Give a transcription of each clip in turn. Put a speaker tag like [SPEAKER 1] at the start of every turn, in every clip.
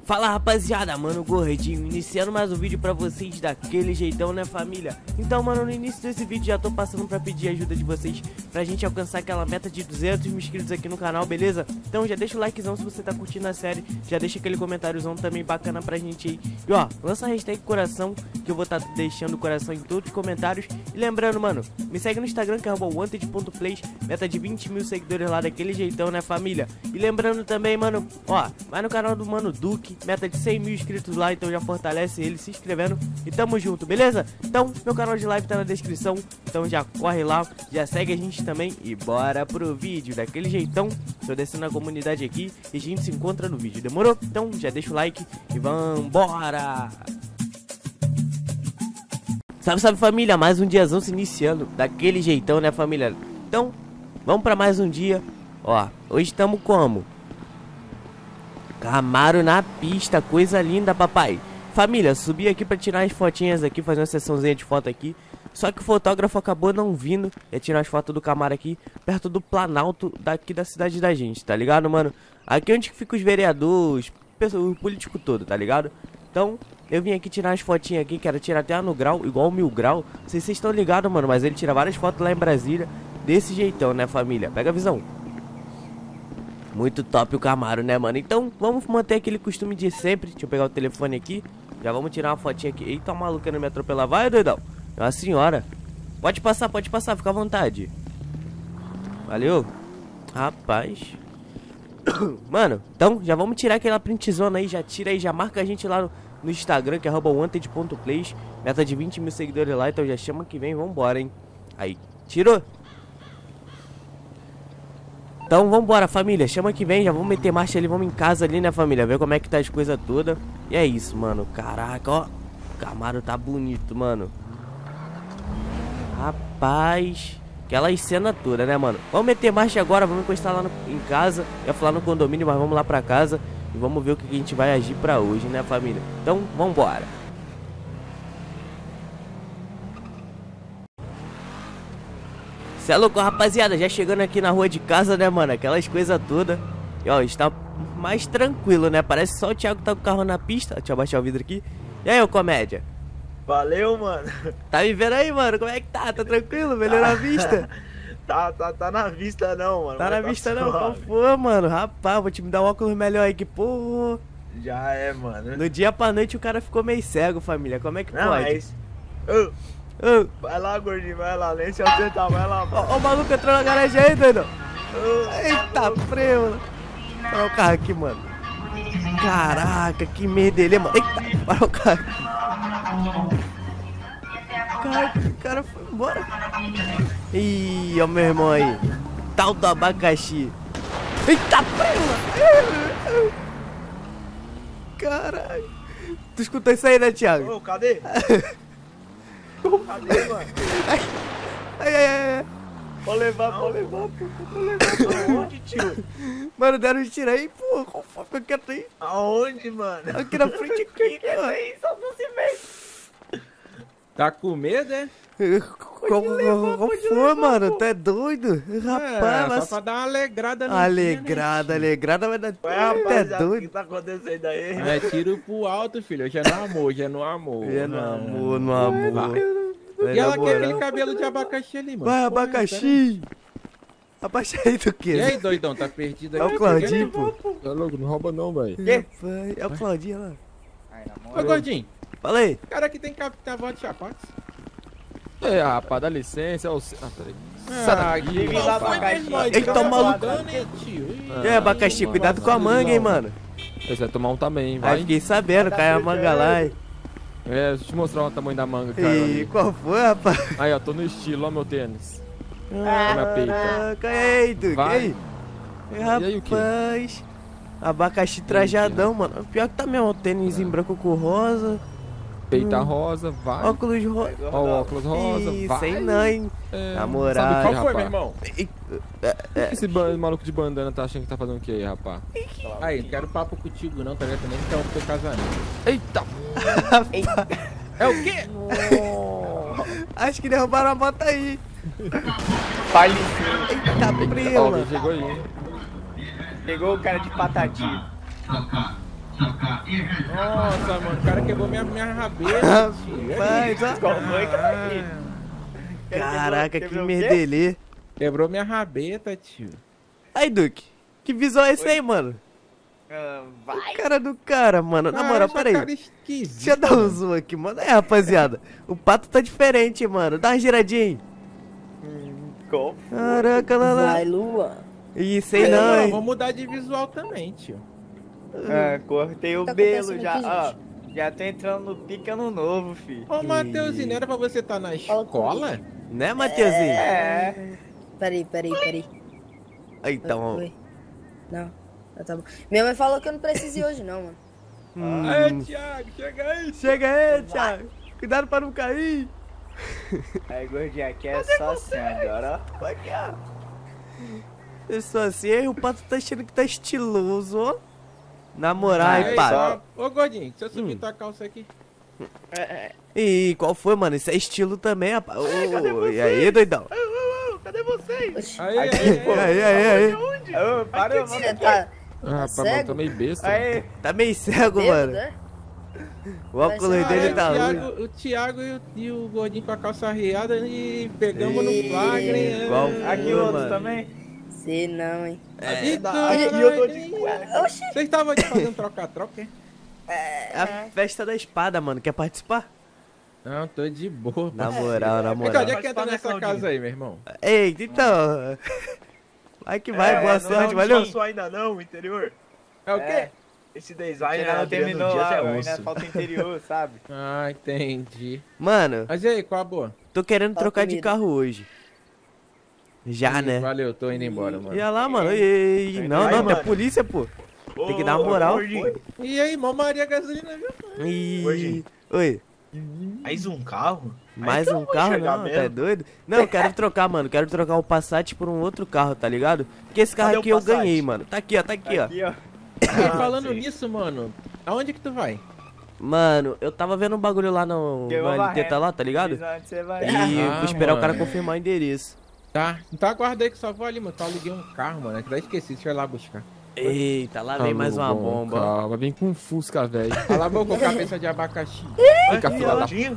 [SPEAKER 1] Fala rapaziada, mano, Gordinho, iniciando mais um vídeo pra vocês daquele jeitão, né família? Então mano, no início desse vídeo já tô passando pra pedir a ajuda de vocês pra gente alcançar aquela meta de 200 mil inscritos aqui no canal, beleza? Então já deixa o likezão se você tá curtindo a série, já deixa aquele comentáriozão também bacana pra gente aí. E ó, lança a hashtag coração, que eu vou tá deixando o coração em todos os comentários. E lembrando, mano, me segue no Instagram que é @wanted.plays, meta de 20 mil seguidores lá daquele jeitão, né família? E lembrando também, mano, ó, vai no canal do Mano Duque, meta de 100 mil inscritos lá, então já fortalece ele se inscrevendo e tamo junto, beleza? Então, meu canal de live tá na descrição, então já corre lá, já segue a gente também e bora pro vídeo, daquele jeitão. Tô descendo na comunidade aqui e a gente se encontra no vídeo, demorou? Então já deixa o like e vambora! Salve família, mais um diazão se iniciando, daquele jeitão, né família? Então, vamos pra mais um dia, ó, hoje estamos como? Camaro na pista, coisa linda, papai. Família, subi aqui pra tirar as fotinhas aqui, fazer uma sessãozinha de foto aqui. Só que o fotógrafo acabou não vindo. Ia tirar as fotos do Camaro aqui, perto do Planalto daqui da cidade da gente, tá ligado, mano? Aqui onde fica os vereadores, o político todo, tá ligado? Então, eu vim aqui tirar as fotinhas aqui, quero tirar até no grau, igual o 1000 grau. Não sei se vocês estão ligados, mano, mas ele tira várias fotos lá em Brasília, desse jeitão, né, família? Pega a visão. Muito top o Camaro, né, mano? Então, vamos manter aquele costume de sempre. Deixa eu pegar o telefone aqui. Já vamos tirar uma fotinha aqui. Eita, o maluco querendo me atropelar. Vai, doidão. É uma senhora. Pode passar, fica à vontade. Valeu. Rapaz. Mano, então, já vamos tirar aquela printzona aí. Já tira aí, já marca a gente lá no Instagram, que é @wanted.plays. Meta de 20 mil seguidores lá. Então já chama que vem, vambora, hein. Aí, tirou. Então vambora família, chama que vem, já vamos meter marcha ali, vamos em casa ali, né família, ver como é que tá as coisas todas. E é isso, mano, caraca, ó, o Camaro tá bonito, mano. Rapaz, aquelas cenas todas, né, mano. Vamos meter marcha agora, vamos encostar lá em casa, ia falar no condomínio, mas vamos lá pra casa e vamos ver o que a gente vai agir pra hoje, né família. Então vambora. Cê é louco, rapaziada, já chegando aqui na rua de casa, né, mano, aquelas coisas todas. E ó, está mais tranquilo, né, parece só o Thiago tá com o carro na pista. Deixa eu abaixar o vidro aqui. E aí, ô comédia?
[SPEAKER 2] Valeu, mano.
[SPEAKER 1] Tá me vendo aí, mano, como é que tá? Tá tranquilo? Melhorou a vista?
[SPEAKER 2] Tá na vista não, mano.
[SPEAKER 1] Tá na vista não? Qual foi, mano? Rapaz, vou te me dar um óculos melhor aí, que porra.
[SPEAKER 2] Já é, mano.
[SPEAKER 1] No dia pra noite o cara ficou meio cego, família, como é que
[SPEAKER 2] não,
[SPEAKER 1] pode?
[SPEAKER 2] Mas... vai lá, gordinho, vai lá, nem se acertar, vai lá, mano.
[SPEAKER 1] Ó, o maluco entrou na garagem aí, doido. Eita, preu. Olha o carro aqui, mano. Caraca, que medo dele, mano. Eita, olha o carro aqui. Caraca, o cara foi embora. Ih, ó, meu irmão aí. Tal do abacaxi. Eita, preu. Caralho. Tu escutou isso aí, né, Thiago?
[SPEAKER 2] Ô, cadê? Cadê, mano?
[SPEAKER 1] Ai.
[SPEAKER 2] Pode levar, pô. Aonde, tio?
[SPEAKER 1] Mano, deram um tiro aí, pô. Qual foi? Fica quieto aí.
[SPEAKER 2] Aonde, mano?
[SPEAKER 1] Aqui na frente, aqui, mano.
[SPEAKER 2] Aí, só não se vê.
[SPEAKER 3] Tá com medo, é?
[SPEAKER 1] Qual foi, mano? Tu é doido? Rapaz,
[SPEAKER 3] mas... só pra dar uma alegrada no
[SPEAKER 1] alegrada,
[SPEAKER 3] dia, né,
[SPEAKER 1] alegrada vai dar...
[SPEAKER 2] Ué, rapaz,
[SPEAKER 1] é doido?
[SPEAKER 2] O que tá acontecendo aí?
[SPEAKER 3] Não é tiro pro alto, filho. Hoje é no amor, hoje é no amor.
[SPEAKER 1] É no amor, no amor.
[SPEAKER 3] E ela quer aquele cabelo de abacaxi ali, mano.
[SPEAKER 1] Vai, abacaxi. Abaixa aí do que?
[SPEAKER 3] E aí, doidão, tá perdido aí?
[SPEAKER 1] É o Claudinho, pô.
[SPEAKER 3] Tá louco, não rouba não, velho.
[SPEAKER 1] É o Claudinho lá.
[SPEAKER 3] Ô, gordinho.
[SPEAKER 1] Fala aí.
[SPEAKER 3] O cara que tem capitavó de Chapax.
[SPEAKER 4] É, rapaz, dá licença. Peraí.
[SPEAKER 1] Sai
[SPEAKER 2] daqui,
[SPEAKER 1] abacaxi. Eita, maluco. E aí, abacaxi, cuidado com a manga, hein, mano.
[SPEAKER 4] Você vai tomar um também,
[SPEAKER 1] Aí
[SPEAKER 4] vai.
[SPEAKER 1] fiquei sabendo, cai a manga lá, hein.
[SPEAKER 4] É, deixa eu te mostrar o tamanho da manga, cara.
[SPEAKER 1] Ih, qual foi, rapaz?
[SPEAKER 4] Aí, ó, tô no estilo, ó meu tênis. Minha peita.
[SPEAKER 1] Cai Duque.
[SPEAKER 4] Vai.
[SPEAKER 1] E aí,
[SPEAKER 4] o quê?
[SPEAKER 1] rapaz. Abacaxi trajadão, mano. Pior que tá mesmo, o tênis em branco com rosa.
[SPEAKER 4] Peita rosa, vai.
[SPEAKER 1] Óculos rosa.
[SPEAKER 4] Ó, o óculos rosa,
[SPEAKER 1] Ih,
[SPEAKER 4] vai.
[SPEAKER 1] sei não, hein.
[SPEAKER 4] É,
[SPEAKER 1] Na moral.
[SPEAKER 4] sabe o que,
[SPEAKER 3] Qual foi, meu
[SPEAKER 4] rapaz?
[SPEAKER 3] irmão?
[SPEAKER 4] Esse maluco de bandana tá achando que tá fazendo o que aí, rapaz?
[SPEAKER 3] Aí, não quero papo contigo não, tá ligado? Também não quero ter casamento.
[SPEAKER 4] Eita!
[SPEAKER 3] É o quê?
[SPEAKER 1] Acho que derrubaram a moto aí.
[SPEAKER 2] Fale
[SPEAKER 1] Eita,
[SPEAKER 4] Ó,
[SPEAKER 1] prima.
[SPEAKER 4] chegou aí.
[SPEAKER 2] Pegou o cara de patati.
[SPEAKER 3] Nossa, mano, o cara quebrou minha rabeta, tio.
[SPEAKER 1] Rapaz, ó.
[SPEAKER 2] Qual foi, cara?
[SPEAKER 1] Caraca, que
[SPEAKER 2] Quebrou o quê?
[SPEAKER 1] merdelê.
[SPEAKER 3] Quebrou minha rabeta, tio.
[SPEAKER 1] Aí, Duque, que visual é esse aí, mano?
[SPEAKER 2] Vai.
[SPEAKER 1] Cara do cara, mano. Na moral,
[SPEAKER 3] Cara,
[SPEAKER 1] peraí.
[SPEAKER 3] cara
[SPEAKER 1] Deixa
[SPEAKER 3] esquisito.
[SPEAKER 1] eu dar um zoom aqui, mano. É, rapaziada. O pato tá diferente, mano. Dá uma giradinha aí.
[SPEAKER 2] Qual?
[SPEAKER 1] Caraca, lá, lá.
[SPEAKER 5] Vai, Lua.
[SPEAKER 1] Ih, sei não,
[SPEAKER 3] Não,
[SPEAKER 1] hein.
[SPEAKER 3] vamos mudar de visual também, tio.
[SPEAKER 2] Cortei o
[SPEAKER 5] Tá
[SPEAKER 2] belo
[SPEAKER 5] acontecendo
[SPEAKER 2] já.
[SPEAKER 5] aqui,
[SPEAKER 2] Ó, já tô entrando no pique ano novo, fi.
[SPEAKER 3] Ô, Matheusinho, não era pra você estar na
[SPEAKER 5] Fala
[SPEAKER 3] escola?
[SPEAKER 1] Né, Mateuzinho?
[SPEAKER 2] É.
[SPEAKER 5] Peraí.
[SPEAKER 1] Aí, então.
[SPEAKER 5] Oi. Não, tá bom. Minha mãe falou que eu não preciso ir hoje, não, mano.
[SPEAKER 3] Aí, Thiago, chega aí.
[SPEAKER 1] Chega aí, Thiago. Cuidado pra não cair.
[SPEAKER 2] Aí, gordinho, aqui é só assim agora, ó. Aqui, ó.
[SPEAKER 1] Eu sou assim, aí o pato tá achando que tá estiloso, ó. Na moral,
[SPEAKER 3] Aí,
[SPEAKER 1] hein, pato.
[SPEAKER 3] Ô, Gordinho, deixa eu subir tua calça aqui.
[SPEAKER 1] Ih, qual foi, mano? Isso é estilo também, rapaz.
[SPEAKER 2] cadê
[SPEAKER 1] Ô, e aí, doidão?
[SPEAKER 2] Cadê vocês?
[SPEAKER 5] Oxi.
[SPEAKER 3] Aí,
[SPEAKER 1] Aí.
[SPEAKER 2] Ô, para,
[SPEAKER 5] Você
[SPEAKER 2] mano.
[SPEAKER 5] tá
[SPEAKER 4] Ah, rapaz, mano,
[SPEAKER 5] cego?
[SPEAKER 4] tô meio besta.
[SPEAKER 2] Aí.
[SPEAKER 1] Tá meio cego,
[SPEAKER 5] bêbado,
[SPEAKER 1] mano.
[SPEAKER 5] né?
[SPEAKER 1] O óculos
[SPEAKER 5] Vai ser
[SPEAKER 1] dele
[SPEAKER 5] uma-
[SPEAKER 1] tá ruim.
[SPEAKER 3] O Thiago e o Gordinho com a calça arriada e pegamos no
[SPEAKER 1] Ih,
[SPEAKER 3] flagra.
[SPEAKER 1] qual
[SPEAKER 2] Aqui
[SPEAKER 1] foi,
[SPEAKER 2] o outro
[SPEAKER 1] mano?
[SPEAKER 2] também.
[SPEAKER 5] Sei não, hein.
[SPEAKER 1] É,
[SPEAKER 2] Aqui eu tô de cueca.
[SPEAKER 5] Oxi.
[SPEAKER 3] Vocês estavam de fazer um troca-troca, hein?
[SPEAKER 1] é a festa da espada, mano. Quer participar?
[SPEAKER 3] Não, tô de boa.
[SPEAKER 1] Na
[SPEAKER 3] parceiro.
[SPEAKER 1] moral, na
[SPEAKER 3] Vem cá,
[SPEAKER 1] moral.
[SPEAKER 3] onde é que entra
[SPEAKER 2] Participar, né,
[SPEAKER 3] nessa
[SPEAKER 2] Claudinho?
[SPEAKER 3] casa aí, meu irmão?
[SPEAKER 1] Eita, então. Vai que vai, boa sorte, valeu.
[SPEAKER 6] Não ainda não, interior.
[SPEAKER 3] É o quê?
[SPEAKER 6] Esse
[SPEAKER 2] Porque
[SPEAKER 6] design
[SPEAKER 2] ainda não terminou lá,
[SPEAKER 6] é
[SPEAKER 2] ainda
[SPEAKER 6] osso.
[SPEAKER 2] falta o interior, sabe?
[SPEAKER 3] Ah, entendi.
[SPEAKER 1] Mano,
[SPEAKER 3] Mas e aí, qual a boa?
[SPEAKER 1] tô querendo
[SPEAKER 5] Tá
[SPEAKER 1] trocar de
[SPEAKER 5] comida.
[SPEAKER 1] carro hoje. Já, né?
[SPEAKER 3] Valeu, tô indo embora, mano.
[SPEAKER 1] E olha lá, mano. Ei, não,
[SPEAKER 2] Aí,
[SPEAKER 1] não, tem
[SPEAKER 2] mano.
[SPEAKER 1] polícia, pô. Tem que dar uma moral.
[SPEAKER 3] E aí, mó Maria Gasolina, viu?
[SPEAKER 1] Ih,
[SPEAKER 6] Gordinho.
[SPEAKER 1] oi.
[SPEAKER 6] Mais um carro?
[SPEAKER 1] Mais
[SPEAKER 6] Aí que eu
[SPEAKER 1] um
[SPEAKER 6] vou
[SPEAKER 1] carro,
[SPEAKER 6] chegar
[SPEAKER 1] não,
[SPEAKER 6] mesmo.
[SPEAKER 1] tá doido? Não, eu quero trocar, mano. Quero trocar o Passat por um outro carro, tá ligado? Porque esse carro
[SPEAKER 6] Cadê o
[SPEAKER 1] aqui eu
[SPEAKER 6] Passat?
[SPEAKER 1] ganhei, mano. Tá aqui, ó, tá aqui, ó.
[SPEAKER 2] Aqui, ó.
[SPEAKER 3] E falando
[SPEAKER 6] sim.
[SPEAKER 3] nisso, mano, aonde que tu vai?
[SPEAKER 1] Mano, eu tava vendo um bagulho lá no
[SPEAKER 2] Eu vou
[SPEAKER 1] LT, tá lá, tá ligado?
[SPEAKER 2] Diz onde você vai.
[SPEAKER 1] E
[SPEAKER 3] Ah,
[SPEAKER 1] vou esperar o cara
[SPEAKER 3] mano.
[SPEAKER 1] confirmar o endereço.
[SPEAKER 3] Tá, então aguarda aí que só vou ali, mano. Eu aluguei um carro, mano. É que daí esqueci, deixa eu ir lá buscar.
[SPEAKER 1] Eita, lá vem mais uma bomba.
[SPEAKER 4] Calma, vem com Fusca, velho.
[SPEAKER 3] Cala a boca, com cabeça de abacaxi.
[SPEAKER 4] Fica filha da...
[SPEAKER 6] Claudinho?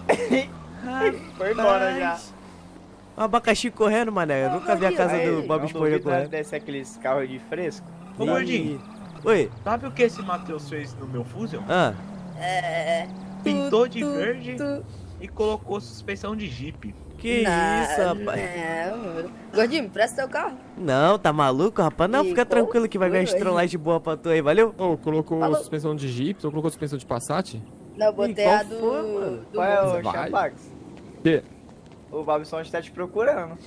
[SPEAKER 2] Foi embora já.
[SPEAKER 1] Um abacaxi correndo, mané. Eu nunca vi a casa
[SPEAKER 2] Aí,
[SPEAKER 1] do Bob
[SPEAKER 2] não
[SPEAKER 1] Esponja
[SPEAKER 2] duvido nós
[SPEAKER 1] correndo.
[SPEAKER 2] descer aqueles carros de fresco.
[SPEAKER 6] Ô, Gordinho,
[SPEAKER 1] Ih. Oi.
[SPEAKER 6] sabe o que esse Matheus fez no meu Fusion?
[SPEAKER 1] Ah,
[SPEAKER 6] Pintou de verde e colocou suspensão de Jeep.
[SPEAKER 1] que isso, rapaz.
[SPEAKER 5] Não, mano. Gordinho, me presta teu carro.
[SPEAKER 1] Não, tá maluco, rapaz? Não,
[SPEAKER 5] Ih,
[SPEAKER 1] fica
[SPEAKER 5] qual
[SPEAKER 1] tranquilo que vai ganhar
[SPEAKER 5] foi?
[SPEAKER 1] trollagem boa pra tu aí, valeu?
[SPEAKER 4] Ô, colocou
[SPEAKER 5] Falou.
[SPEAKER 4] suspensão de Jeep, ou colocou suspensão de Passat?
[SPEAKER 5] Não, eu botei
[SPEAKER 1] qual
[SPEAKER 5] a do...
[SPEAKER 1] foi, mano?
[SPEAKER 5] do
[SPEAKER 2] Qual é o
[SPEAKER 4] Vai.
[SPEAKER 2] Chapax?
[SPEAKER 4] Que?
[SPEAKER 2] O Babson está te procurando.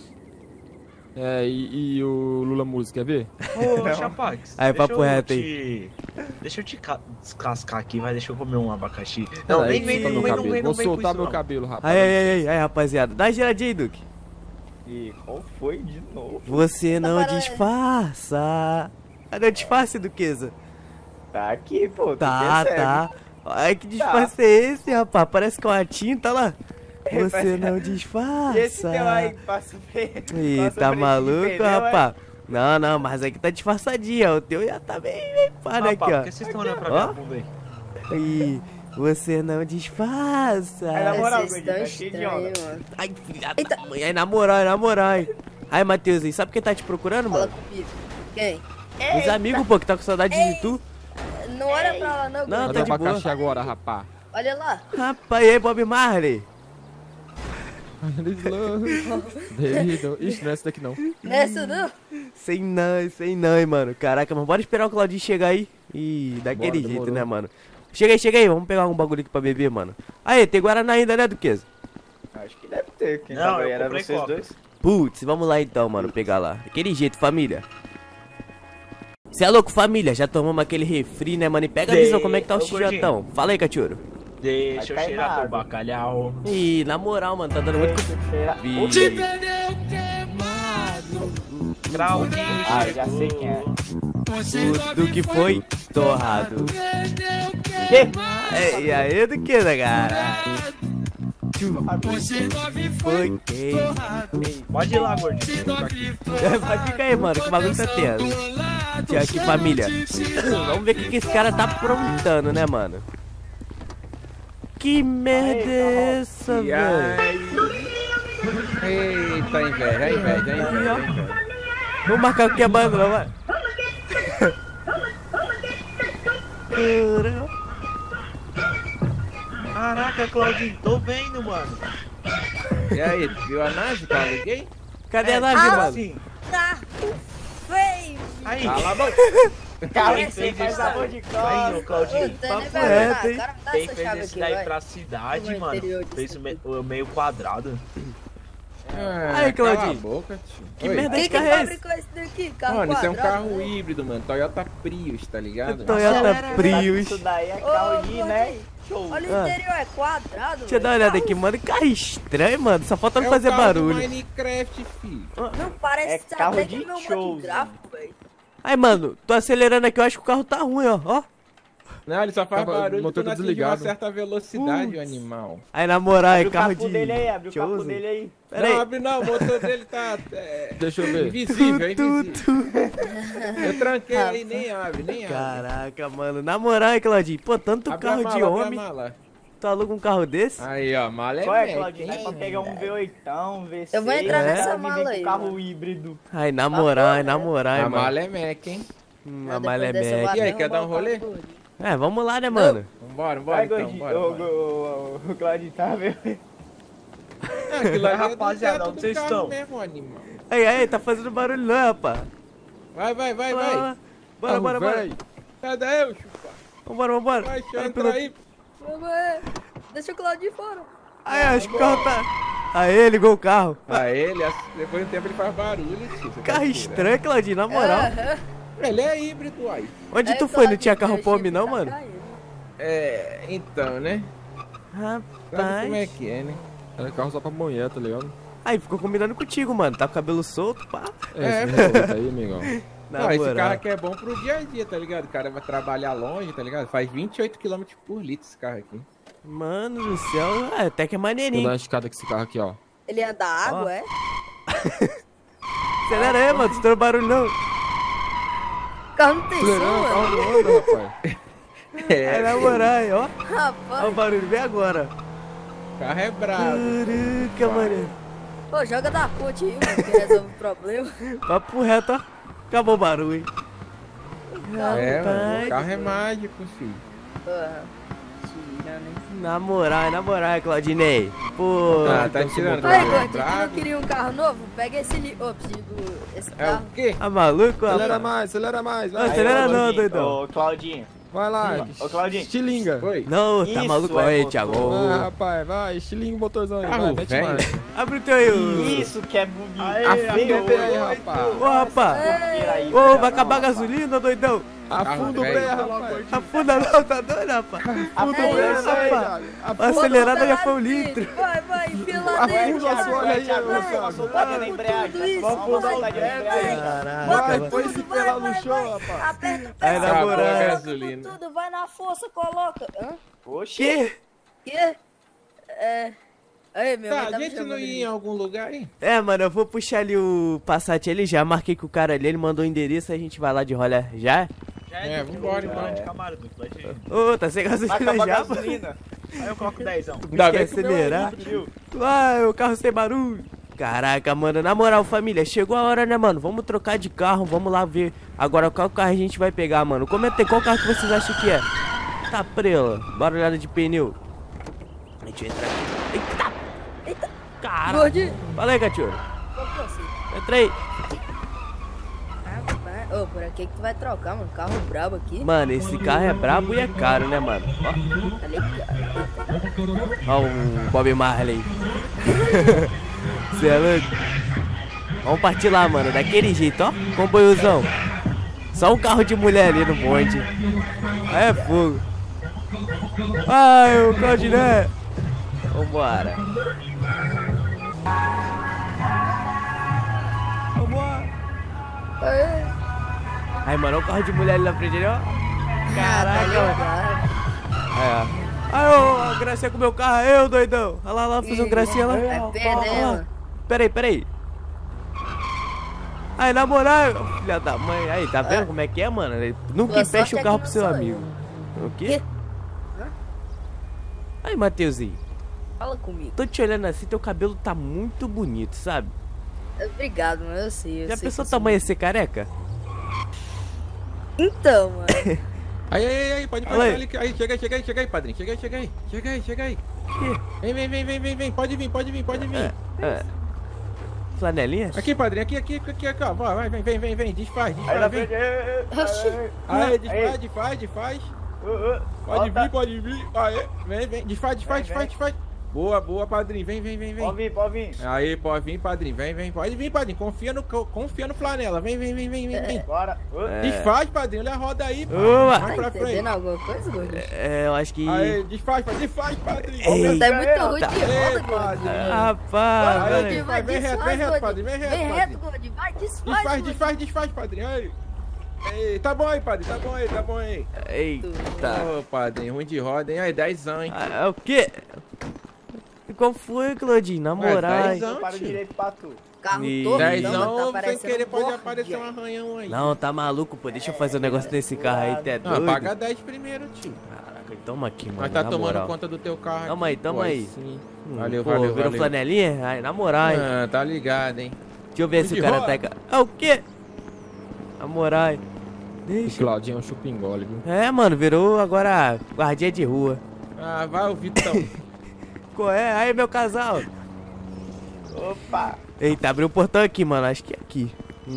[SPEAKER 4] É, e o Lula Música, quer ver?
[SPEAKER 6] Ô, Chapax,
[SPEAKER 1] Aí,
[SPEAKER 6] deixa
[SPEAKER 1] papo
[SPEAKER 6] eu
[SPEAKER 1] reto
[SPEAKER 6] Deixa eu te descascar aqui, vai, deixa eu comer um abacaxi. Não,
[SPEAKER 4] Aí,
[SPEAKER 6] vem,
[SPEAKER 4] solta
[SPEAKER 6] não
[SPEAKER 4] meu
[SPEAKER 6] vem, não
[SPEAKER 4] cabelo.
[SPEAKER 6] vem, não
[SPEAKER 4] Vou
[SPEAKER 6] vem com
[SPEAKER 4] soltar
[SPEAKER 6] isso,
[SPEAKER 4] meu
[SPEAKER 6] não.
[SPEAKER 4] cabelo, rapaz.
[SPEAKER 1] Aí, rapaziada. Dá uma giradinha aí, Duque.
[SPEAKER 2] E qual foi de novo?
[SPEAKER 1] Você não
[SPEAKER 5] para-
[SPEAKER 1] disfarça. Cadê o disfarce, Duquesa?
[SPEAKER 2] Tá aqui, pô. tu
[SPEAKER 1] Tá,
[SPEAKER 2] percebe.
[SPEAKER 1] tá. Ai, que disfarce é esse, rapaz? Parece que é uma tinta lá. Você não
[SPEAKER 2] E esse teu aí
[SPEAKER 1] disfarça.
[SPEAKER 2] que passa
[SPEAKER 1] Ih,
[SPEAKER 2] passa
[SPEAKER 1] tá
[SPEAKER 2] preço de
[SPEAKER 1] maluco,
[SPEAKER 2] pneu,
[SPEAKER 1] rapaz? Não, não, mas aqui tá disfarçadinho, ó. O teu já tá bem pá, né,
[SPEAKER 6] Rapaz,
[SPEAKER 1] aqui,
[SPEAKER 6] por
[SPEAKER 1] ó.
[SPEAKER 6] que vocês estão olhando pra
[SPEAKER 1] Ó.
[SPEAKER 6] minha bunda aí?
[SPEAKER 1] Ih, você não disfarça.
[SPEAKER 2] Aí, na moral,
[SPEAKER 5] Vocês
[SPEAKER 2] Gordinho,
[SPEAKER 5] estão
[SPEAKER 2] tá cheio de
[SPEAKER 5] estranhos,
[SPEAKER 2] onda.
[SPEAKER 5] mano.
[SPEAKER 1] Ai, filha da mãe. Aí, na moral, hein. Aí, Matheus, sabe quem tá te procurando,
[SPEAKER 5] Fala
[SPEAKER 1] mano?
[SPEAKER 5] comigo. Quem?
[SPEAKER 1] Os amigos, pô, que tá com saudade de tu.
[SPEAKER 5] Não olha pra lá, não,
[SPEAKER 1] Não,
[SPEAKER 5] Gordinho.
[SPEAKER 1] tá
[SPEAKER 4] Cadê o
[SPEAKER 1] de boa.
[SPEAKER 4] abacaxi agora, rapá?
[SPEAKER 5] Olha lá.
[SPEAKER 1] Rapaz, e aí, Bob Marley?
[SPEAKER 4] Ixi, não é essa daqui não.
[SPEAKER 5] Nessa não.
[SPEAKER 1] Sei não, hein, mano. Caraca, mas bora esperar o Claudinho chegar aí. E daquele
[SPEAKER 4] Bora,
[SPEAKER 1] jeito,
[SPEAKER 4] demorou.
[SPEAKER 1] né, mano? Chega aí, vamos pegar um bagulho aqui pra beber, mano. Aí, tem Guaraná ainda, né, Duquesa?
[SPEAKER 2] Acho que deve ter. Quem
[SPEAKER 6] Não,
[SPEAKER 2] tava
[SPEAKER 6] eu
[SPEAKER 2] aí era
[SPEAKER 6] comprei
[SPEAKER 2] vocês
[SPEAKER 6] Coca.
[SPEAKER 2] dois.
[SPEAKER 1] Putz, vamos lá então, mano, pegar lá. Daquele jeito, família. Cê é louco, família? Já tomamos aquele refri, né, mano? E pega a visão como é que tá o
[SPEAKER 6] Ô, gordinho.
[SPEAKER 1] xijotão. Fala aí, cachorro.
[SPEAKER 6] Deixa eu
[SPEAKER 2] Vai cair
[SPEAKER 6] cheirar
[SPEAKER 2] na
[SPEAKER 6] teu
[SPEAKER 2] água.
[SPEAKER 6] bacalhau.
[SPEAKER 1] Ih, na moral, mano, tá dando muito...
[SPEAKER 2] Ih,
[SPEAKER 6] Claudinho,
[SPEAKER 2] Ah, já sei quem é.
[SPEAKER 1] Do que foi torrado. E aí, Duquesa, cara? Foi quem?
[SPEAKER 6] pode ir lá, gordinho.
[SPEAKER 1] Vai ficar aí, mano, que o bagulho tá tenso. Tinha aqui, família. Vamos ver o que esse cara tá aprontando, né, mano? Que merda é essa, velho?
[SPEAKER 3] Eita, inveja.
[SPEAKER 1] Vamos marcar o que é banda, não, vai?
[SPEAKER 6] Caraca, Claudinho, tô vendo, mano.
[SPEAKER 3] E aí, viu a nave que eu aluguei?
[SPEAKER 1] Cadê a nave, mano?
[SPEAKER 6] Assim.
[SPEAKER 5] Tá feio.
[SPEAKER 6] Aí,
[SPEAKER 3] Cala a boca.
[SPEAKER 6] quem fez esse daí? Aí, ô Claudinho. Quem fez esse daí pra cidade, mano? Fez o meio quadrado.
[SPEAKER 1] Aí, Claudinho.
[SPEAKER 3] Cala a boca, tio.
[SPEAKER 1] Que
[SPEAKER 3] Oi.
[SPEAKER 1] merda
[SPEAKER 5] Quem
[SPEAKER 1] de
[SPEAKER 5] que
[SPEAKER 1] carro é esse?
[SPEAKER 5] fabricou esse daqui? Carro
[SPEAKER 3] Mano, isso é um
[SPEAKER 5] quadrado,
[SPEAKER 3] carro
[SPEAKER 5] né?
[SPEAKER 3] híbrido, mano. Toyota Prius, tá ligado?
[SPEAKER 1] Toyota Prius.
[SPEAKER 2] Isso daí é
[SPEAKER 5] Ô,
[SPEAKER 2] carro de, né?
[SPEAKER 5] Claudinho,
[SPEAKER 2] Show.
[SPEAKER 5] olha o interior, é quadrado.
[SPEAKER 1] Deixa eu dar uma olhada aqui, mano. Carro estranho, mano. Só falta não
[SPEAKER 3] É
[SPEAKER 1] fazer
[SPEAKER 3] um carro do
[SPEAKER 1] barulho.
[SPEAKER 3] Minecraft, filho.
[SPEAKER 5] Não parece
[SPEAKER 2] É carro
[SPEAKER 5] até
[SPEAKER 2] de
[SPEAKER 5] que meu
[SPEAKER 2] shows,
[SPEAKER 5] modo gráfico, velho.
[SPEAKER 1] Aí, mano, tô acelerando aqui, eu acho que o carro tá ruim, ó.
[SPEAKER 3] Não, ele só faz
[SPEAKER 4] Tava- o
[SPEAKER 3] barulho
[SPEAKER 4] motor
[SPEAKER 3] quando
[SPEAKER 4] tá
[SPEAKER 3] atinge uma
[SPEAKER 4] desligado.
[SPEAKER 3] certa velocidade, o animal.
[SPEAKER 1] Aí, na moral, é
[SPEAKER 2] Abre o
[SPEAKER 1] carro
[SPEAKER 2] capô
[SPEAKER 1] de...
[SPEAKER 2] dele aí, abre o capô
[SPEAKER 1] Choso.
[SPEAKER 2] dele aí.
[SPEAKER 1] Pera
[SPEAKER 3] Não,
[SPEAKER 1] aí.
[SPEAKER 3] abre não, o motor dele tá
[SPEAKER 4] Deixa eu ver.
[SPEAKER 3] invisível, é invisível. Eu tranquei aí, nem abre.
[SPEAKER 1] Caraca, mano. Na moral, hein, Claudinho? Pô, tanto
[SPEAKER 3] Abre a
[SPEAKER 1] carro
[SPEAKER 3] mala,
[SPEAKER 1] de
[SPEAKER 3] abre a
[SPEAKER 1] homem.
[SPEAKER 3] mala.
[SPEAKER 1] Tu aluga um carro desse?
[SPEAKER 3] Aí, ó, mala é
[SPEAKER 2] Qual é,
[SPEAKER 3] Mac,
[SPEAKER 2] Claudinho?
[SPEAKER 3] hein?
[SPEAKER 2] Dá pra pegar um V8, V6.
[SPEAKER 5] Eu vou entrar
[SPEAKER 1] nessa
[SPEAKER 2] pra
[SPEAKER 5] mala
[SPEAKER 2] viver
[SPEAKER 5] aí,
[SPEAKER 2] com carro
[SPEAKER 5] mano.
[SPEAKER 2] híbrido.
[SPEAKER 1] Ai, na moral, na moral,
[SPEAKER 3] A
[SPEAKER 1] mano.
[SPEAKER 3] mala é Mac, hein?
[SPEAKER 1] A malha é Mac.
[SPEAKER 3] E aí, quer dar um rolê?
[SPEAKER 1] É, vamos lá, né, mano?
[SPEAKER 3] Vambora
[SPEAKER 2] Vai,
[SPEAKER 3] então,
[SPEAKER 2] Gordinho.
[SPEAKER 3] bora.
[SPEAKER 2] O Claudinho tá vendo?
[SPEAKER 3] Aquilo ali é do
[SPEAKER 6] Rapaziada,
[SPEAKER 3] teto
[SPEAKER 6] onde
[SPEAKER 3] do
[SPEAKER 6] vocês
[SPEAKER 3] carro
[SPEAKER 6] estão?
[SPEAKER 3] mesmo, animal.
[SPEAKER 1] Aí, tá fazendo barulho não, rapaz.
[SPEAKER 3] Vai.
[SPEAKER 1] Bora.
[SPEAKER 4] Véi.
[SPEAKER 3] Cadê eu, chupa?
[SPEAKER 1] Vambora.
[SPEAKER 3] Vai,
[SPEAKER 1] Vai,
[SPEAKER 3] deixa eu entrar aí.
[SPEAKER 5] Deixa o Claudinho fora.
[SPEAKER 1] Aí, acho que o carro tá... Aí, ligou o carro.
[SPEAKER 3] Depois de um tempo ele faz barulho, tio. Você tá
[SPEAKER 1] Carro
[SPEAKER 3] tirando.
[SPEAKER 1] estranho, Claudinho, na moral.
[SPEAKER 3] Ele é híbrido, uai.
[SPEAKER 1] Onde tu foi? Não tinha carro pra homem, não, mano?
[SPEAKER 3] É, então, né? Sabe como é
[SPEAKER 1] Rapaz.
[SPEAKER 3] que é, né?
[SPEAKER 4] Era carro só pra mulher, tá ligado?
[SPEAKER 1] Aí, ficou combinando contigo, mano. Tá com o cabelo solto, pá.
[SPEAKER 3] É,
[SPEAKER 4] Esse respeito aí, amigão.
[SPEAKER 1] Na
[SPEAKER 3] Não, esse
[SPEAKER 1] moral.
[SPEAKER 3] carro aqui é bom pro dia a dia, tá ligado? O cara vai trabalhar longe, tá ligado? Faz 28 km por litro esse carro aqui.
[SPEAKER 1] Mano do céu, até que é
[SPEAKER 4] Vou dar
[SPEAKER 1] maneirinho.
[SPEAKER 4] uma escada com esse carro aqui, ó.
[SPEAKER 5] Ele anda água,
[SPEAKER 1] Ó.
[SPEAKER 5] é?
[SPEAKER 1] Acelera aí, mano. Não estoura barulho, não.
[SPEAKER 5] O carro não tem som,
[SPEAKER 4] Acelerando, o carro
[SPEAKER 5] mano.
[SPEAKER 4] não anda, rapaz.
[SPEAKER 1] Aí, na moral, aí, ó. Ó o
[SPEAKER 5] Rapaz.
[SPEAKER 1] barulho, vem agora.
[SPEAKER 3] O carro é brabo.
[SPEAKER 1] Caraca, mano.
[SPEAKER 5] Pô, joga da ponte aí, mano, que resolve o problema.
[SPEAKER 1] Papo reto, ó. Acabou o barulho, hein.
[SPEAKER 3] É, mano, o
[SPEAKER 1] Rapaz.
[SPEAKER 3] carro é mágico, filho.
[SPEAKER 5] Porra. Tira, né?
[SPEAKER 1] Na moral, Claudinei. Pô.
[SPEAKER 3] Tá tirando.
[SPEAKER 5] Aí,
[SPEAKER 3] é
[SPEAKER 5] Gordinho, tu não
[SPEAKER 3] brabo.
[SPEAKER 5] queria um carro novo? Pega esse ali. Ô, esse
[SPEAKER 3] É o
[SPEAKER 5] carro.
[SPEAKER 3] quê?
[SPEAKER 1] Tá maluco,
[SPEAKER 4] Acelera
[SPEAKER 1] rapaz?
[SPEAKER 4] mais,
[SPEAKER 1] Não,
[SPEAKER 4] vai.
[SPEAKER 1] acelera
[SPEAKER 2] Aí, ô,
[SPEAKER 1] não,
[SPEAKER 2] Gordinho,
[SPEAKER 1] doidão.
[SPEAKER 2] Ô, Claudinho.
[SPEAKER 4] Vai lá.
[SPEAKER 2] Ô, Claudinho.
[SPEAKER 4] Estilinga.
[SPEAKER 3] Oi.
[SPEAKER 1] Não, tá
[SPEAKER 2] Isso
[SPEAKER 1] maluco
[SPEAKER 2] é
[SPEAKER 1] aí,
[SPEAKER 2] motor.
[SPEAKER 1] Thiago.
[SPEAKER 4] Ah, rapaz, vai. Estilinga o motorzão aí.
[SPEAKER 3] Carro
[SPEAKER 4] Vai, mete
[SPEAKER 3] velho.
[SPEAKER 4] mais.
[SPEAKER 1] Abre o teu aí.
[SPEAKER 2] Isso que é bonito.
[SPEAKER 4] Afunda o pé aí, rapaz.
[SPEAKER 1] Ô, rapaz.
[SPEAKER 2] Aí,
[SPEAKER 1] Ô, vai acabar a gasolina, doidão.
[SPEAKER 4] Afunda o
[SPEAKER 3] velho.
[SPEAKER 4] pé, rapaz.
[SPEAKER 1] Afunda não, tá doido, rapaz.
[SPEAKER 2] Afunda
[SPEAKER 1] o pé,
[SPEAKER 2] aí,
[SPEAKER 1] rapaz.
[SPEAKER 4] Afunda
[SPEAKER 1] A acelerada já
[SPEAKER 5] Bota
[SPEAKER 1] foi um
[SPEAKER 5] lá,
[SPEAKER 1] litro.
[SPEAKER 5] filho. Vai, enfia lá dentro.
[SPEAKER 4] Afunda a sua olha aí,
[SPEAKER 2] Thiago,
[SPEAKER 4] meu
[SPEAKER 2] vai, uma
[SPEAKER 4] cara.
[SPEAKER 2] soltadinha na embreagem.
[SPEAKER 5] Tudo isso,
[SPEAKER 2] Vamos
[SPEAKER 5] vai,
[SPEAKER 2] soltar de embreagem.
[SPEAKER 1] Caraca,
[SPEAKER 5] Bota
[SPEAKER 1] mano.
[SPEAKER 4] Foi
[SPEAKER 5] tudo,
[SPEAKER 4] se pelar no chão,
[SPEAKER 5] vai.
[SPEAKER 4] rapaz.
[SPEAKER 5] Aperta o
[SPEAKER 1] Aí,
[SPEAKER 5] pé,
[SPEAKER 1] na
[SPEAKER 5] coloca
[SPEAKER 1] moral.
[SPEAKER 3] Gasolina.
[SPEAKER 5] tudo, vai na força, coloca. Hã?
[SPEAKER 2] Oxi.
[SPEAKER 1] Que?
[SPEAKER 5] Quê? É... Aí, meu
[SPEAKER 3] Tá,
[SPEAKER 5] mãe
[SPEAKER 3] a
[SPEAKER 5] me
[SPEAKER 3] gente
[SPEAKER 5] chamando
[SPEAKER 3] não ia em
[SPEAKER 5] de-
[SPEAKER 3] algum lugar aí?
[SPEAKER 1] É, mano, eu vou puxar ali o Passat ali já. Marquei com o cara ali, ele mandou o endereço, a gente vai lá de rolê já.
[SPEAKER 3] É, vambora, então.
[SPEAKER 6] De camarada, pode ir.
[SPEAKER 1] Ô, tá sem
[SPEAKER 2] Vai
[SPEAKER 1] gasolina
[SPEAKER 2] acabar a
[SPEAKER 1] já, mano.
[SPEAKER 2] gasolina. Aí eu coloco 10.
[SPEAKER 3] Ainda
[SPEAKER 1] Quer
[SPEAKER 3] bem que o meu é
[SPEAKER 1] acelerar?
[SPEAKER 3] híbrido.
[SPEAKER 1] Vai, o carro sem barulho. Caraca, mano, na moral, família, chegou a hora, né, mano? Vamos trocar de carro, vamos lá ver agora qual carro a gente vai pegar, mano. Comenta aí qual carro que vocês acham que é. Tá prela, barulhada de pneu. A gente entra aqui. Eita!
[SPEAKER 5] Eita.
[SPEAKER 1] Cara!
[SPEAKER 5] Gordinho.
[SPEAKER 1] Fala aí, cachorro.
[SPEAKER 5] Qual que é você?
[SPEAKER 1] Entra aí.
[SPEAKER 5] Ô, por aqui que tu vai trocar, mano. Carro brabo aqui.
[SPEAKER 1] Mano, esse carro é brabo e é caro, né, mano?
[SPEAKER 5] Tá ligado?
[SPEAKER 1] Ó o Bob Marley. Cê é louco? Vamos partir lá, mano, daquele jeito, ó. Comboiozão. Só um carro de mulher ali no bonde. Aí é fogo. Ai, o Claudiné. Vambora. Vambora.
[SPEAKER 5] Aê.
[SPEAKER 1] Aí, mano, olha o carro de mulher ali na frente, ali, ó. Caraca, mano.
[SPEAKER 5] Tá
[SPEAKER 1] Aí, ó, a gracinha com o meu carro, aí, ô doidão. Olha lá, fazer uma gracinha lá.
[SPEAKER 5] É pé, né, mano?
[SPEAKER 1] Peraí. Aí, na moral, filha da mãe. Aí, tá vendo como é que é, mano? Nunca
[SPEAKER 5] Boa
[SPEAKER 1] empreste
[SPEAKER 5] sorte
[SPEAKER 1] o carro
[SPEAKER 5] é que
[SPEAKER 1] pro seu
[SPEAKER 5] não sou
[SPEAKER 1] amigo. O quê? Aí, Mateuzinho.
[SPEAKER 5] Fala comigo.
[SPEAKER 1] Tô te olhando assim, teu cabelo tá muito bonito, sabe?
[SPEAKER 5] Obrigado, mano. Eu sei.
[SPEAKER 1] Já
[SPEAKER 5] sei
[SPEAKER 1] pensou o
[SPEAKER 5] que
[SPEAKER 1] tamanho de ser careca?
[SPEAKER 5] Então, mano.
[SPEAKER 3] Aí, pode
[SPEAKER 1] Fala aí.
[SPEAKER 3] passar ali. Aí, chega aí, padrinho. Chega aí. Vem. Pode vir.
[SPEAKER 1] Flanelinha?
[SPEAKER 3] Aqui, padrinho, aqui, ó. Vai, vem. Desfaz.
[SPEAKER 2] Aí na
[SPEAKER 3] Vem.
[SPEAKER 2] frente,
[SPEAKER 3] Aí, desfaz. Pode vir. Aí, vem. Desfaz. Boa, padrinho. Vem.
[SPEAKER 2] Pode vir.
[SPEAKER 3] Aí, pode vir, padrinho. Vem. Pode vir, padrinho. Confia no flanela. Vem.
[SPEAKER 2] Bora.
[SPEAKER 3] Desfaz, padrinho. Olha a roda aí,
[SPEAKER 1] Boa.
[SPEAKER 3] vai
[SPEAKER 5] Tá
[SPEAKER 3] pra frente.
[SPEAKER 5] entendendo alguma coisa, gordinho?
[SPEAKER 1] Eu acho que...
[SPEAKER 3] Aí, desfaz, padrinho.
[SPEAKER 1] Ei.
[SPEAKER 5] Tá muito ruim de
[SPEAKER 3] Ei,
[SPEAKER 5] roda, gordinho.
[SPEAKER 3] padrinho.
[SPEAKER 1] Rapaz,
[SPEAKER 3] Aí,
[SPEAKER 1] velho.
[SPEAKER 5] Vai,
[SPEAKER 3] vem reto, padrinho. Vem reto,
[SPEAKER 5] gordinho. Vai, desfaz.
[SPEAKER 3] Desfaz, padrinho. Aí. Ei, tá bom aí, padrinho. Tá bom aí.
[SPEAKER 1] Eita.
[SPEAKER 3] Ô, padrinho, ruim de roda, hein? Aí, 10 hein?
[SPEAKER 1] O quê? Qual foi, Claudinho? Na moral, hein?
[SPEAKER 3] 10
[SPEAKER 2] Para direito pra tu.
[SPEAKER 5] Carro
[SPEAKER 1] E-
[SPEAKER 5] todo,
[SPEAKER 3] 10
[SPEAKER 5] então, mano, tá
[SPEAKER 3] sem
[SPEAKER 5] parecendo
[SPEAKER 3] querer pode
[SPEAKER 5] Ford.
[SPEAKER 3] aparecer um arranhão aí.
[SPEAKER 1] Não, tá maluco, pô. Deixa eu fazer um negócio nesse carro aí, tu é
[SPEAKER 3] Não,
[SPEAKER 1] doido?
[SPEAKER 3] paga 10 primeiro, tio.
[SPEAKER 1] Caraca, toma aqui, mano.
[SPEAKER 3] Nós tá
[SPEAKER 1] na
[SPEAKER 3] tomando
[SPEAKER 1] moral.
[SPEAKER 3] conta do teu carro.
[SPEAKER 1] Toma
[SPEAKER 3] aqui,
[SPEAKER 1] aí, toma
[SPEAKER 3] pô,
[SPEAKER 1] aí.
[SPEAKER 3] Sim.
[SPEAKER 1] Pô,
[SPEAKER 3] Valeu.
[SPEAKER 1] virou flanelinha? Aí, na moral, hein?
[SPEAKER 3] Ah, tá ligado, hein?
[SPEAKER 1] Deixa eu ver se o
[SPEAKER 3] de
[SPEAKER 1] cara
[SPEAKER 3] roda.
[SPEAKER 1] tá... o quê? Na moral, hein?
[SPEAKER 3] O
[SPEAKER 1] Deixa.
[SPEAKER 3] Claudinho é um chupingole, viu?
[SPEAKER 1] É, mano, virou agora guardinha de rua.
[SPEAKER 3] Ah, vai o Vitão.
[SPEAKER 1] Qual é? Aí, meu casal.
[SPEAKER 2] Opa.
[SPEAKER 1] Eita, abriu o portão aqui, mano. Acho que é aqui.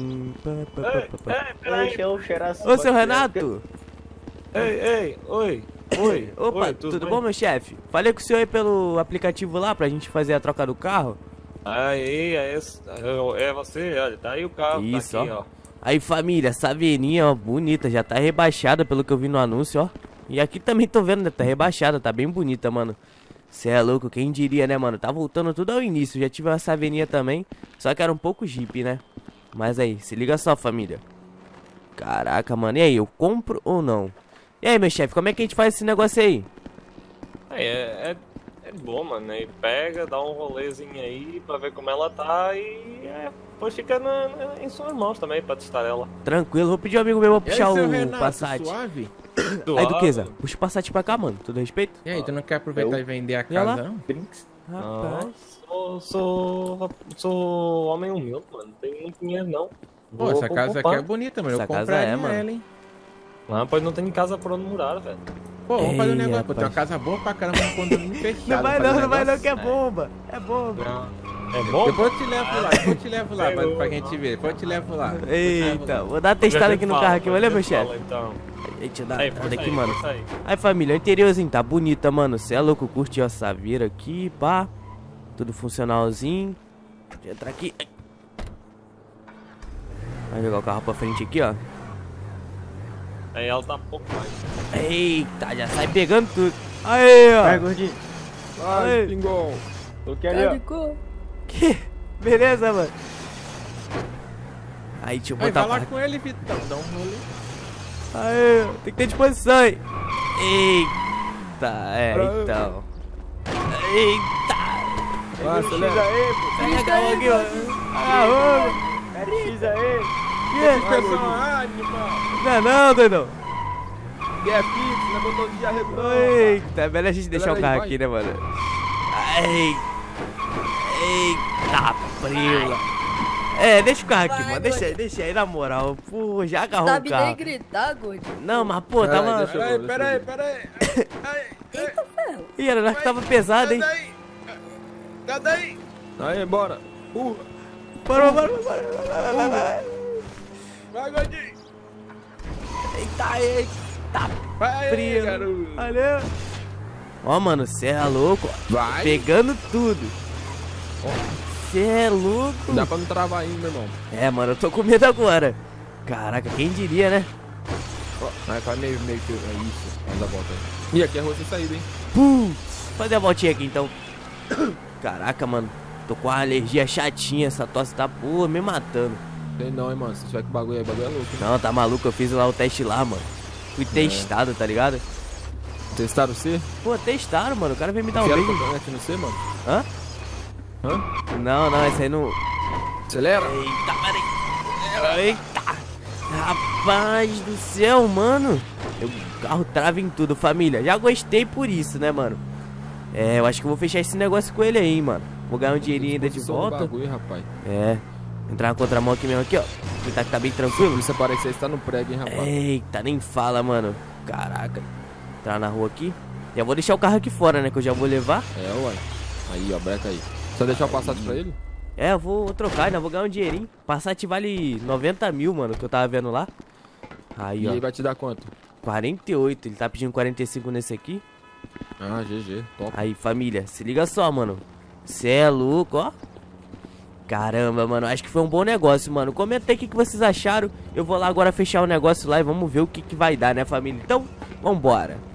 [SPEAKER 2] Deixa eu cheirar assim.
[SPEAKER 1] Ô, seu Renato.
[SPEAKER 6] Oi.
[SPEAKER 1] Opa, tudo
[SPEAKER 6] bem?
[SPEAKER 1] bom, meu chefe? Falei com o senhor aí pelo aplicativo lá pra gente fazer a troca do carro.
[SPEAKER 6] Aí, é você, olha, tá aí o carro,
[SPEAKER 1] Isso,
[SPEAKER 6] tá aqui,
[SPEAKER 1] ó.
[SPEAKER 6] ó.
[SPEAKER 1] Aí, família, essa veninha, ó, bonita, já tá rebaixada pelo que eu vi no anúncio, ó. E aqui também tô vendo, né, tá rebaixada, tá bem bonita, mano. Cê é louco, quem diria, né, mano? Tá voltando tudo ao início, já tive essa veninha também, só que era um pouco Jeep, né? Mas aí, se liga só, família. Caraca, mano, e aí, eu compro ou não? E aí, meu chefe, como é que a gente faz esse negócio aí?
[SPEAKER 6] É bom, mano, aí pega, dá um rolezinho aí pra ver como ela tá e depois fica em suas mãos também pra testar ela.
[SPEAKER 1] Tranquilo, vou pedir um amigo meu pra
[SPEAKER 3] E aí,
[SPEAKER 1] puxar
[SPEAKER 3] seu
[SPEAKER 1] o
[SPEAKER 3] Renato,
[SPEAKER 1] Passat.
[SPEAKER 3] suave?
[SPEAKER 1] Aí, Duquesa, puxa o Passat pra cá, mano, tudo respeito?
[SPEAKER 3] E aí, tu não quer aproveitar e vender a
[SPEAKER 1] Olha lá.
[SPEAKER 3] casa, não?
[SPEAKER 1] Rapaz.
[SPEAKER 6] Sou homem humilde, mano, não tem muito dinheiro não.
[SPEAKER 3] Pô,
[SPEAKER 6] Vou
[SPEAKER 3] essa casa aqui
[SPEAKER 6] poupar.
[SPEAKER 3] é bonita, mano.
[SPEAKER 1] Essa
[SPEAKER 3] Eu
[SPEAKER 1] casa
[SPEAKER 3] compraria
[SPEAKER 1] é, mano.
[SPEAKER 3] ela, hein?
[SPEAKER 6] Não, pois não tem casa pra onde morar, velho.
[SPEAKER 3] Pô, vamos fazer um
[SPEAKER 1] Ei,
[SPEAKER 3] negócio. Pô, tem uma
[SPEAKER 1] rapaz.
[SPEAKER 3] casa boa pra caramba, um condomínio fechado.
[SPEAKER 1] Não vai
[SPEAKER 3] fazer um
[SPEAKER 1] não,
[SPEAKER 3] negócio.
[SPEAKER 1] que é bomba. É bomba.
[SPEAKER 6] É bom?
[SPEAKER 3] Depois eu te levo lá, pra gente ver. Depois eu te levo lá.
[SPEAKER 1] Eita, vou dar uma testada aqui no carro aqui, valeu, meu chefe?
[SPEAKER 6] Então.
[SPEAKER 1] Deixa eu dar
[SPEAKER 6] Aí,
[SPEAKER 1] uma
[SPEAKER 6] força
[SPEAKER 1] aqui,
[SPEAKER 6] aí,
[SPEAKER 1] mano.
[SPEAKER 6] força aí.
[SPEAKER 1] Aí, família, o interiorzinho tá bonita, mano. Cê é louco, curte a Saveira aqui, pá. Tudo funcionalzinho. Deixa eu entrar aqui. Ai. Vai jogar o carro pra frente aqui, ó.
[SPEAKER 6] Aí ela tá um pouco mais.
[SPEAKER 1] Eita, já sai pegando tudo. Aí, ó.
[SPEAKER 2] Vai, gordinho.
[SPEAKER 1] Aí.
[SPEAKER 3] Pingou.
[SPEAKER 2] Tô aqui ali, ó.
[SPEAKER 5] Ficou.
[SPEAKER 1] Que? Beleza, mano. Aí, deixa eu
[SPEAKER 3] Aí,
[SPEAKER 1] botar
[SPEAKER 3] vai lá
[SPEAKER 1] pra...
[SPEAKER 3] com ele, Vitão. Dá um rolê.
[SPEAKER 1] Aí, ó. Tem que ter disposição, hein. Eita, então. Eita.
[SPEAKER 3] Vai,
[SPEAKER 2] X
[SPEAKER 3] acelera.
[SPEAKER 2] aí, pô.
[SPEAKER 1] Pega a calma aqui, ó. Ah,
[SPEAKER 2] Mete X aí.
[SPEAKER 1] Que?
[SPEAKER 3] Pessoal, animal.
[SPEAKER 1] Não, doidão.
[SPEAKER 3] E é fixo, não é botão de arredondar.
[SPEAKER 1] Eita, é melhor a gente deixar o
[SPEAKER 3] Galera,
[SPEAKER 1] carro
[SPEAKER 3] vai.
[SPEAKER 1] aqui, né, mano? Eita, prila. É, deixa o carro aqui,
[SPEAKER 5] Vai,
[SPEAKER 1] mano. Deixa aí, na moral. Pô, já agarrou
[SPEAKER 5] Sabe
[SPEAKER 1] o carro.
[SPEAKER 5] nem gritar, gordinho.
[SPEAKER 1] Não, mas pô, tava...
[SPEAKER 3] Pera aí.
[SPEAKER 5] Eita, ferro.
[SPEAKER 1] Ih, era nós que tava pesado, hein?
[SPEAKER 3] Cadê aí?
[SPEAKER 4] Aí, bora.
[SPEAKER 1] Parou.
[SPEAKER 3] Vai, gordinho.
[SPEAKER 1] Eita,
[SPEAKER 3] Vai aí,
[SPEAKER 1] prila.
[SPEAKER 3] garoto.
[SPEAKER 1] Valeu. Ó, mano, cê é louco. Ó.
[SPEAKER 3] Vai.
[SPEAKER 1] Pegando tudo. Cê é louco.
[SPEAKER 4] Dá pra não travar ainda, meu irmão.
[SPEAKER 1] É, mano, eu tô com medo agora. Caraca, quem diria, né?
[SPEAKER 4] Aí faz meio que... É isso. Anda a volta aí. E aqui é rua sem saída, hein?
[SPEAKER 1] Putz, fazer a voltinha aqui então. Caraca, mano, tô com uma alergia chatinha. Essa tosse tá, pô, me matando.
[SPEAKER 4] Tem não, hein, mano. Se tiver que bagulho aí, bagulho é louco, hein?
[SPEAKER 1] Não, tá maluco, eu fiz lá o teste lá, mano. Fui testado, tá ligado?
[SPEAKER 4] Testaram você?
[SPEAKER 1] Pô, testaram, mano. O cara veio me dar um
[SPEAKER 4] Quero
[SPEAKER 1] beijo.
[SPEAKER 4] cotonete no C, mano?
[SPEAKER 1] Hã?
[SPEAKER 4] Hã?
[SPEAKER 1] Não, esse aí não.
[SPEAKER 4] Acelera.
[SPEAKER 1] Eita, peraí. Eita! Rapaz do céu, mano. O carro trava em tudo, família. Já gostei por isso, né, mano? É, eu acho que eu vou fechar esse negócio com ele aí, hein, mano. Vou ganhar um dinheirinho ainda de volta.
[SPEAKER 4] Bagulho, rapaz.
[SPEAKER 1] É. Entrar na contramão aqui mesmo, aqui, ó. Aproveitar que tá bem tranquilo.
[SPEAKER 4] Isso parece que você tá no prego, hein, rapaz.
[SPEAKER 1] Eita, nem fala, mano. Caraca. Entrar na rua aqui. Já vou deixar o carro aqui fora, né? Que eu já vou levar.
[SPEAKER 4] É, ué. Aí, ó, breca aí. Só deixar o Passat pra ele?
[SPEAKER 1] É, eu vou trocar, ainda vou ganhar um dinheirinho. Passat vale 90 mil, mano, que eu tava vendo lá. Aí,
[SPEAKER 4] E
[SPEAKER 1] ó.
[SPEAKER 4] aí vai te dar quanto?
[SPEAKER 1] 48. Ele tá pedindo 45 nesse aqui.
[SPEAKER 4] Ah, GG, top.
[SPEAKER 1] Aí, família, se liga só, mano. Cê é louco, ó. Caramba, mano, acho que foi um bom negócio, mano. Comenta aí o que vocês acharam. Eu vou lá agora fechar o negócio lá e vamos ver o que vai dar, né, família? Então, vambora.